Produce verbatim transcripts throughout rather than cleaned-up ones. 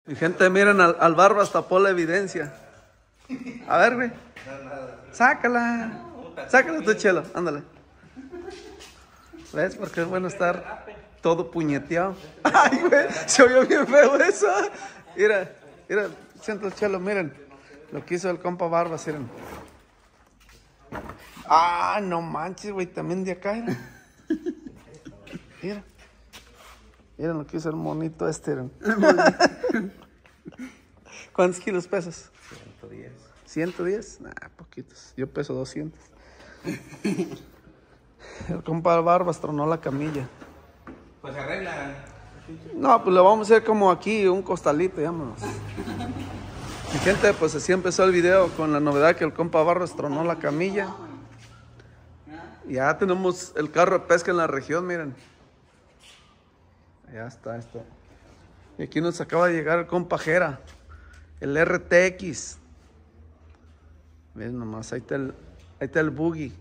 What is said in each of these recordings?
Mi gente, miren, al, al Barbas tapó la evidencia. A ver, güey. Sácala. Sácala tu chelo, ándale. ¿Ves? Porque es bueno estar todo puñeteado. Ay, güey, se oyó bien feo eso. Mira, mira, siento el chelo, miren. Lo que hizo el compa Barbas, miren. Ah, no manches, güey, también de acá, mira. Mira. Miren lo que hizo el monito este, miren. ¿Cuántos kilos pesas? ciento diez. ¿ciento diez? Nah, poquitos. Yo peso doscientos. El compa Barbas tronó la camilla. Pues se arregla. No, pues lo vamos a hacer como aquí, un costalito, llámanos. Mi gente, pues así empezó el video con la novedad que el compa Barbas tronó la camilla. Ya tenemos el carro de pesca en la región, miren. Ya está esto. Y aquí nos acaba de llegar el compa Jera, el R T X. Miren nomás, ahí está el, ahí está el buggy.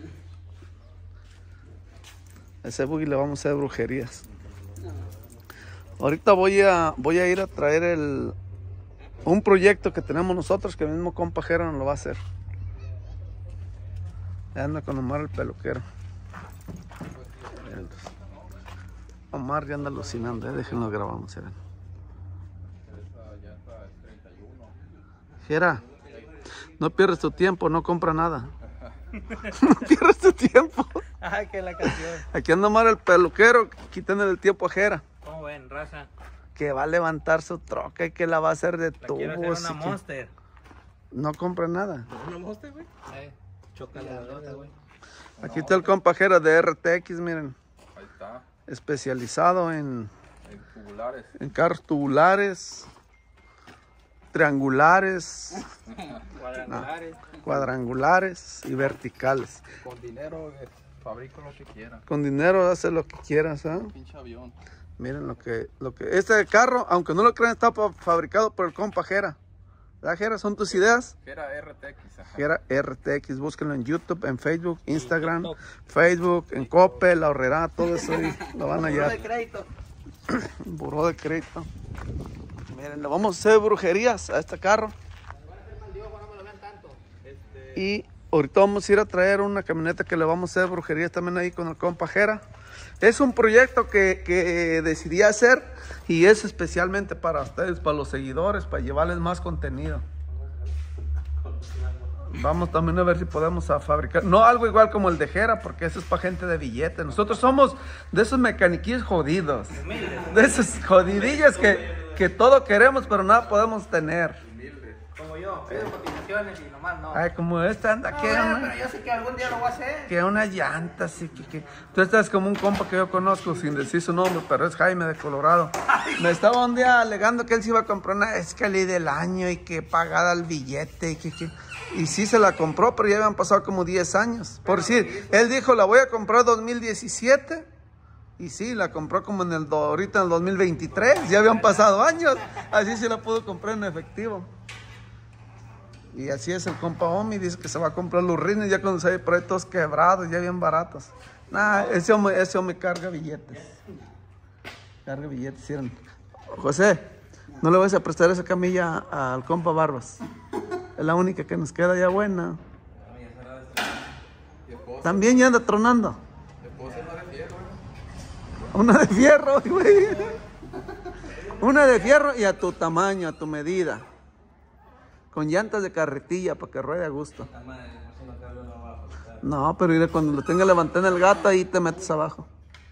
Ese buggy le vamos a hacer brujerías. Ahorita voy a, voy a ir a traer el, un proyecto que tenemos nosotros, que el mismo compa Jera nos lo va a hacer. Ya anda con Omar el peluquero. Omar ya anda alucinando, ¿eh? Déjenlo grabamos, ¿eh? Jera, no pierdes tu tiempo, no compra nada. No pierdes tu tiempo. Ay, que la canción. Aquí anda Omar el peluquero, quitándole el tiempo a Jera. ¿Cómo ven, raza? Que va a levantar su troca y que la va a hacer de La quiero hacer tubos. una y que Monster. no compra nada. ¿Una Monster, güey? Eh, chócala la nota, güey. Aquí está el compa Jera de R T X, miren. Ahí está. Especializado en, En tubulares. en carros tubulares, triangulares, Cuadrangulares. cuadrangulares y verticales. Con dinero eh, fabrico lo que quiera. Con dinero hace lo que quieras, ¿eh? Pinche avión. Miren lo que, lo que... Este carro, aunque no lo crean, está pa- fabricado por el compa Jera. ¿Verdad, Jera? ¿Son tus ideas? Era R T X. Ajá. Jera R T X, búsquenlo en YouTube, en Facebook, Instagram, Facebook, en Coppel, La Horrera, todo eso ahí lo van a hallar. crédito. Buró de crédito. Miren, le vamos a hacer brujerías a este carro. Y ahorita vamos a ir a traer una camioneta que le vamos a hacer brujerías también ahí con el compa Jera. Es un proyecto que, que decidí hacer y es especialmente para ustedes, para los seguidores, para llevarles más contenido. Vamos también a ver si podemos a fabricar, no algo igual como el de Jera, porque eso es para gente de billete. Nosotros somos de esos mecaniquillos jodidos, de esos jodidillas que, que todo queremos pero nada podemos tener. Como yo, pido cotizaciones y nomás no. Ay, como esta anda, No, que bueno, una, pero yo sé que algún día lo voy a hacer. que una llanta, así que, que... Tú estás como un compa que yo conozco, sin decir su nombre, pero es Jaime de Colorado. Me estaba un día alegando que él se iba a comprar una Escalade del año y que pagada el billete y que... que... Y sí se la compró, pero ya habían pasado como diez años. Por decir, él dijo, la voy a comprar dos mil diecisiete. Y sí, la compró como en el do, ahorita en el dos mil veintitrés. Ya habían pasado años. Así se la pudo comprar en efectivo. Y así es el compa Omi. Dice que se va a comprar los rines ya cuando se ve por ahí todos quebrados, ya bien baratos. Nah, ese hombre, ese hombre carga billetes. Carga billetes, ¿sí? José, no le vas a prestar esa camilla al compa Barbas. Es la única que nos queda ya buena. También ya anda tronando. Una de fierro, güey. Una de fierro y a tu tamaño, a tu medida. Con llantas de carretilla para que ruede a gusto. No, pero mira, cuando lo tenga levantada en el gato, ahí te metes abajo.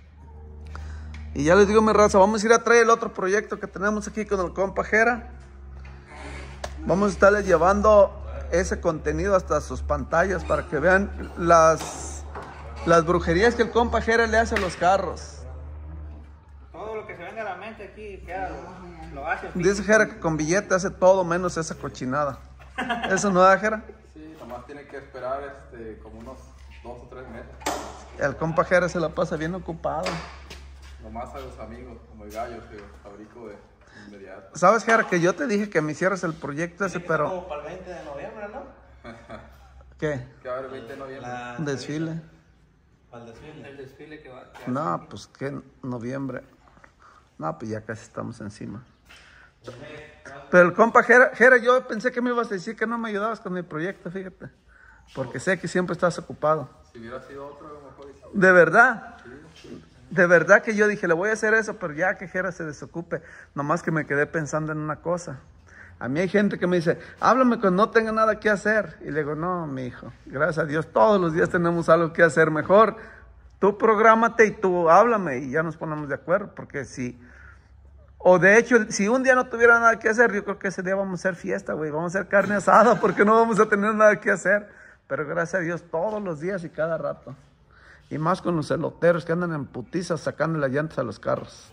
Y ya les digo, mi raza, vamos a ir a traer el otro proyecto que tenemos aquí con el compa Jera. Vamos a estarles llevando ese contenido hasta sus pantallas para que vean las, las brujerías que el compa Jera le hace a los carros. Todo lo que se venga a la mente aquí, queda, lo hace. Dice Jera que con billete hace todo menos esa cochinada. ¿Eso no da, Jera? Sí, nomás tiene que esperar este, como unos dos o tres meses. El compa Jera se la pasa bien ocupado. Nomás a los amigos, como el gallo que fabrico de inmediato. ¿Sabes, Jera, que yo te dije que me hicieras el proyecto ese, pero... Como para el veinte de noviembre, ¿no? ¿Qué? Que va a haber veinte de noviembre. La- Un desfile. Para el desfile. El desfile que va. que No, pues que noviembre. No, pues ya casi estamos encima. hace. Pero el compa Jera, Jera, yo pensé que me ibas a decir que no me ayudabas con mi proyecto, fíjate. Porque sé que siempre estás ocupado. Si hubiera sido otro, a lo mejor. De verdad. De verdad que yo dije, le voy a hacer eso, pero ya que Jera se desocupe. Nomás que me quedé pensando en una cosa. A mí hay gente que me dice, háblame cuando no tenga nada que hacer. Y le digo, no, mi hijo, gracias a Dios, todos los días tenemos algo que hacer. Mejor tú prográmate y tú háblame y ya nos ponemos de acuerdo. Porque si, o de hecho, si un día no tuviera nada que hacer, yo creo que ese día vamos a hacer fiesta, güey. Vamos a hacer carne asada porque no vamos a tener nada que hacer. Pero gracias a Dios, todos los días y cada rato. Y más con los eloteros que andan en putizas sacando las llantas a los carros.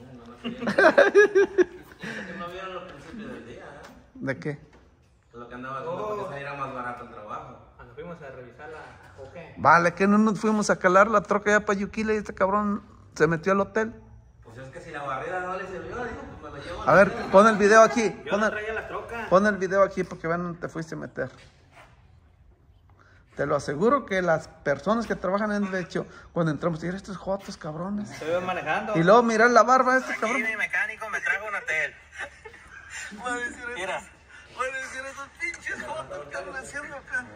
No vieron los principios del día, ¿eh? ¿De qué? Lo que andaba haciendo para que saliera más barato el trabajo. Cuando fuimos a revisarla, ¿o qué? Vale, que no nos fuimos a calar la troca ya para Yuquila y este cabrón se metió al hotel. Pues es que si la barrera no le sirvió, dijo, pues me lo llevo. A ver, pon el video aquí. Yo Pon no el, traía la troca. pon el video aquí porque vean dónde te fuiste a meter. Te lo aseguro que las personas que trabajan en el hecho, cuando entramos, dirán, estos jotos cabrones. Estoy manejando. Y luego mirar la barba de este cabrón. mi mecánico me trajo un hotel. Mira. Voy a decir esos pinches jotos que andan haciendo acá.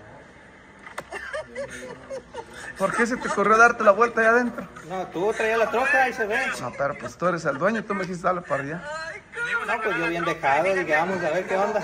¿Por qué se te ocurrió darte la vuelta allá adentro? No, tú traías la troca y se ve. No, pero pues tú eres el dueño, tú me dijiste dale para allá. No, pues yo bien dejado, dije, vamos a ver qué onda.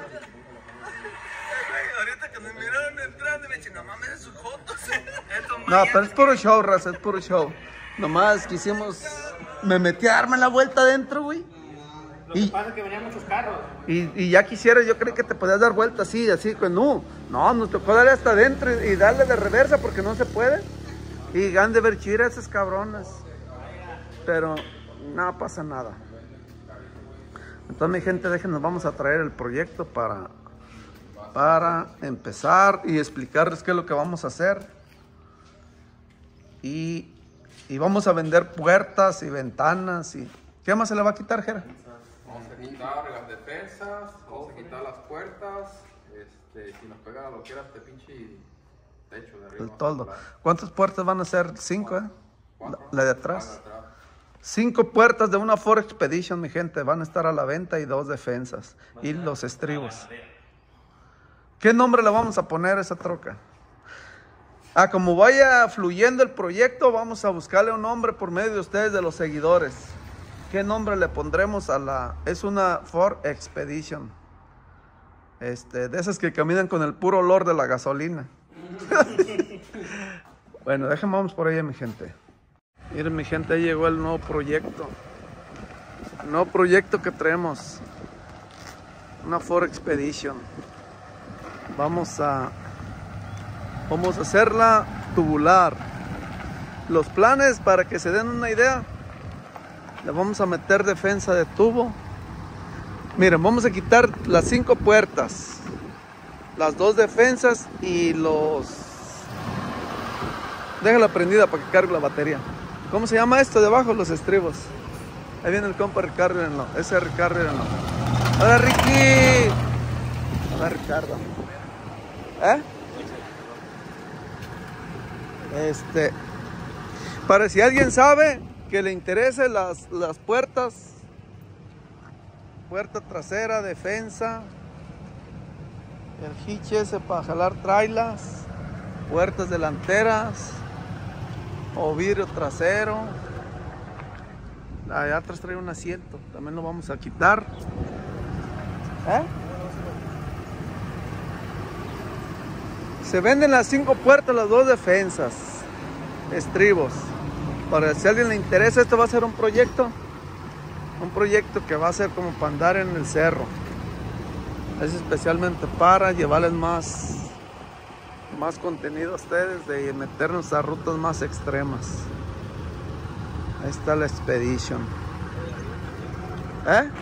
Ahorita que me miraron entrando me dicen, no mames, esos jotos. No, pero es puro show, raza, es puro show. Nomás quisimos, me metí a darme la vuelta adentro, güey. Lo Y- que pasa es que venían muchos carros. Y, y ya quisiera, yo creí que te podías dar vuelta así, así, pues no. No, nos tocó darle hasta adentro y, y darle de reversa porque no se puede. Y han de ver chira esas cabronas. Pero no pasa nada. Entonces, mi gente, déjenos, vamos a traer el proyecto para, para empezar y explicarles qué es lo que vamos a hacer. Y, y vamos a vender puertas y ventanas. Y ¿qué más se le va a quitar, Jera? Vamos a quitar las defensas, vamos a quitar las puertas. Este, si nos pega lo que era este pinche techo de arriba. El toldo. ¿Cuántas puertas van a ser? Cinco, ¿eh? La, ¿Cuántas? la de Ah, atrás. de atrás. Cinco puertas de una Ford Expedition, mi gente. Van a estar a la venta y dos defensas. Y los estribos. ¿Qué nombre le vamos a poner a esa troca? Ah, como vaya fluyendo el proyecto, vamos a buscarle un nombre por medio de ustedes, de los seguidores. ¿Qué nombre le pondremos a la...? Es una Ford Expedition. Este, de esas que caminan con el puro olor de la gasolina. Bueno, déjenme vamos por ahí, mi gente. Miren, mi gente, ahí llegó el nuevo proyecto. El nuevo proyecto que traemos. Una Ford Expedition. Vamos a... Vamos a hacerla tubular. Los planes, para que se den una idea, le vamos a meter defensa de tubo. Miren, vamos a quitar las cinco puertas, las dos defensas y los... Déjala prendida para que cargue la batería. ¿Cómo se llama esto debajo? Los estribos. Ahí viene el compa Ricardo, mírenlo. Ese es Ricardo, mírenlo. ¡Hola, Ricky! Hola, Ricardo. ¿Eh? Este... Para si alguien sabe que le interese las, las puertas, puerta trasera, defensa, el hitch ese para jalar trailas, puertas delanteras o vidrio trasero. Allá atrás trae un asiento, también lo vamos a quitar. ¿Eh? Se venden las cinco puertas, las dos defensas, estribos. Para si a alguien le interesa, esto va a ser un proyecto, un proyecto que va a ser como para andar en el cerro. Es especialmente para llevarles más, más contenido a ustedes, de meternos a rutas más extremas. Ahí está la Expedition. ¿Eh?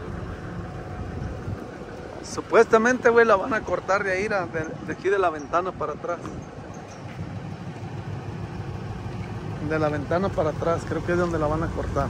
Supuestamente, güey, la van a cortar de ahí, de, de aquí de la ventana para atrás. De la ventana para atrás, creo que es donde la van a cortar.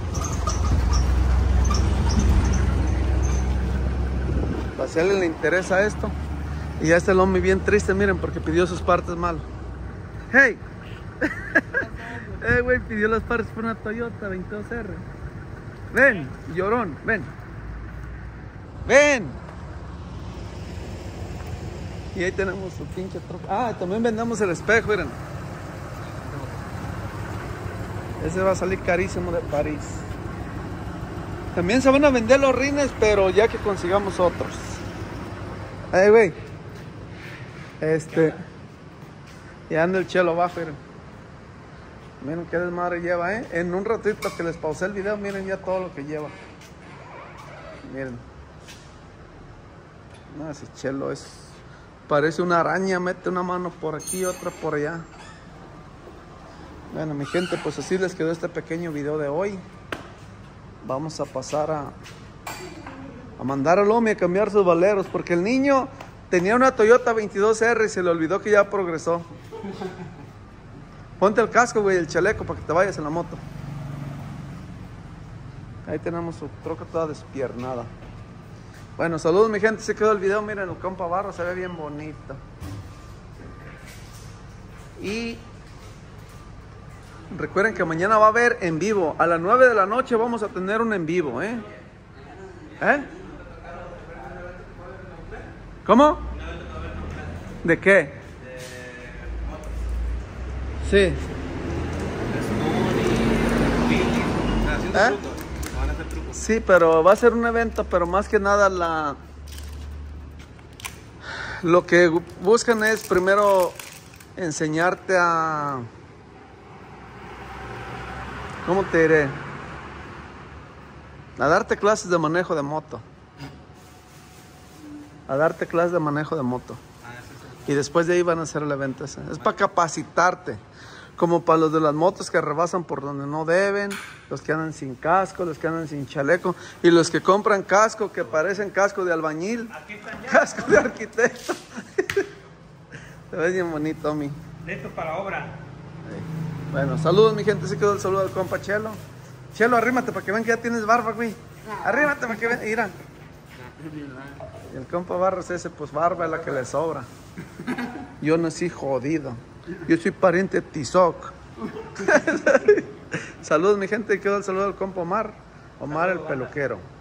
Para si a alguien le interesa esto. Y ya está el hombre bien triste, miren, porque pidió sus partes mal. ¡Hey! Eh, güey, pidió las partes por una Toyota veintidós R. Ven, llorón, ven. Ven. Y ahí tenemos su pinche troca. Ah, también vendemos el espejo, miren. Ese va a salir carísimo de París. También se van a vender los rines, pero ya que consigamos otros. Ay, güey. Este. Ya anda el chelo abajo, miren. Miren qué desmadre lleva, ¿eh? En un ratito que les pausé el video, miren ya todo lo que lleva. Miren. No, ese chelo es... Parece una araña, mete una mano por aquí, otra por allá. Bueno, mi gente, pues así les quedó este pequeño video de hoy. Vamos a pasar a... A mandar al Omi a cambiar sus valeros, porque el niño tenía una Toyota veintidós R y se le olvidó que ya progresó. Ponte el casco, güey, el chaleco para que te vayas en la moto. Ahí tenemos su troca toda despiernada. Bueno, saludos mi gente, se quedó el video, miren, el compa Barro se ve bien bonito. Y recuerden que mañana va a haber en vivo, a las nueve de la noche vamos a tener un en vivo, ¿eh? ¿Eh? ¿Cómo? ¿De qué? Sí. ¿Eh? Sí, pero va a ser un evento, pero más que nada la... Lo que buscan es primero enseñarte a... ¿Cómo te diré? A darte clases de manejo de moto. A darte clases de manejo de moto. Y después de ahí van a hacer el evento ese. Es para capacitarte. Como para los de las motos que rebasan por donde no deben, los que andan sin casco, los que andan sin chaleco, y los que compran casco que parecen casco de albañil, casco de arquitecto. Te ves bien bonito, mi. Listo para la obra. Bueno, saludos mi gente, se quedó el saludo del compa Chelo. Chelo, arrímate para que vean que ya tienes barba, güey. Arrímate para que vean, mira. Y el compa Barros ese, pues barba es la que le sobra. Yo nací jodido. Yo soy pariente de Tizoc. Saludos mi gente, quedó el saludo del compa Omar. Omar el peluquero.